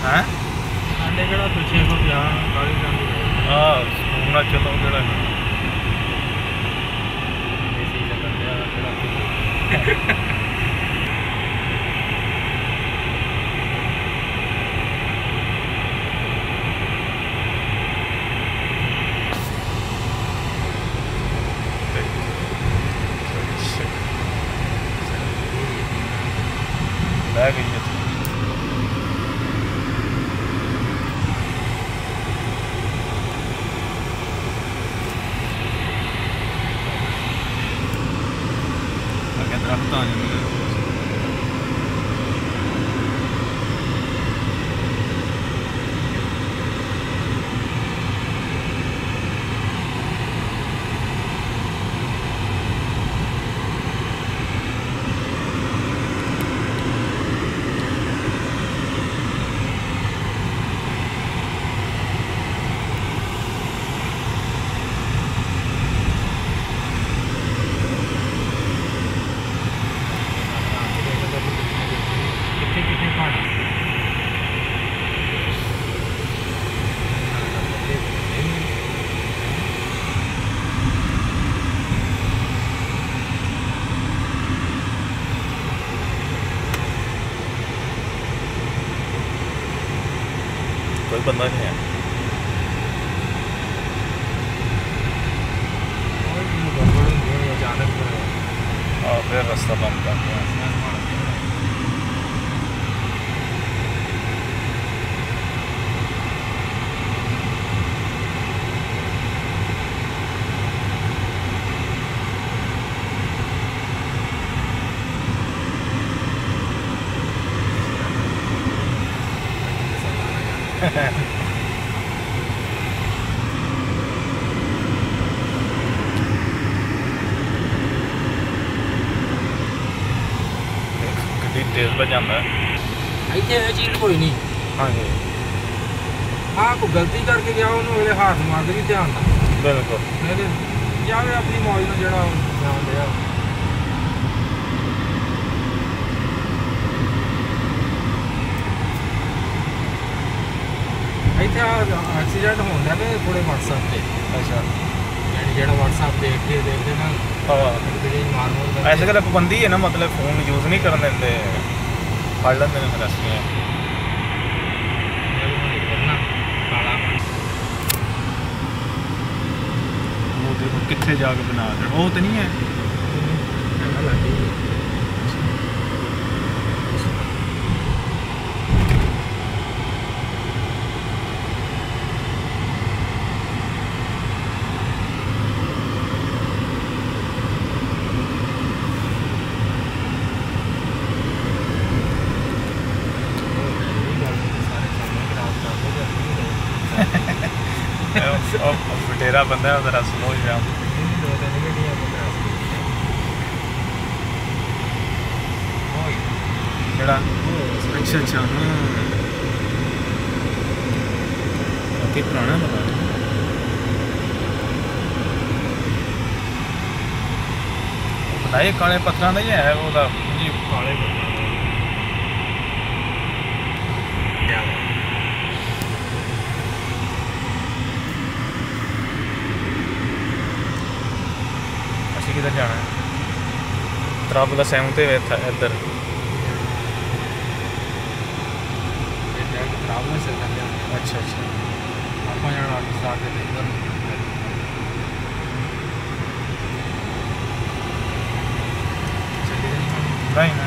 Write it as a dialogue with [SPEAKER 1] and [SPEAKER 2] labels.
[SPEAKER 1] हैं
[SPEAKER 2] ਸਾਡੇ ਕਿਹੜਾ ਤੋਂ 650 ਕਾਲੀ ਜਾਂਦੀ
[SPEAKER 1] ਸਕੂਲ ਚਲੋ ਜਿਹੜਾ
[SPEAKER 2] ਦੇਸੀ ਚੱਲਣ ਦਿਆ ਕਿਹੜਾ
[SPEAKER 1] ਲੈ ਗਈ ਹੈ ਅੱਗੇ ਦਰਖਤ ਆ ਜਾਂਦੇ ਨੇ कोई बंदा नहीं है फिर रास्ता बंद कर दिया तेज पर जाता है
[SPEAKER 2] ਇੱਥੇ ਇਹ ਚੀਜ਼ ਕੋਈ ਨਹੀਂ
[SPEAKER 1] हाँ जी
[SPEAKER 2] ਹਾਂ ਕੋਈ ਗਲਤੀ ਕਰਕੇ ਗਿਆ ਉਹਨੂੰ ਉਹਦੇ ਹੱਥ ਮਾਰਦੇ ਵੀ ਧਿਆਨ ਨਾਲ
[SPEAKER 1] बिल्कुल
[SPEAKER 2] ਇਹਦੇ ਜਾਵੇ ਆਪਣੀ ਮੌਜ ਨਾਲ ਜਿਹੜਾ ਜਾਣ ਡਿਆ ਇੱਥੇ ਐਕਸੀਡੈਂਟ ਹੁੰਦਾ ਨੇ ਥੋੜੇ WhatsApp ਤੇ
[SPEAKER 1] अच्छा
[SPEAKER 2] ਜਿਹੜਾ WhatsApp ਦੇਖਦੇ ਨਾ
[SPEAKER 1] हाँ
[SPEAKER 2] मार
[SPEAKER 1] ऐसे कर पाबंदी है ना मतलब फोन यूज नहीं करने देंगे फड़ लेंगे फिर असलियाँ वो देखो कितने जाके बना रहे वो तो नहीं है बटेरा बंदा है जरा स्लो ही जाम अच्छा अच्छा हाँ बाकी पुराना पता बताइए काले पत्थर का ही है वो जी
[SPEAKER 2] काले
[SPEAKER 1] किधर जाना है तराबला सैमते हुए था इधर अच्छा अच्छा नहीं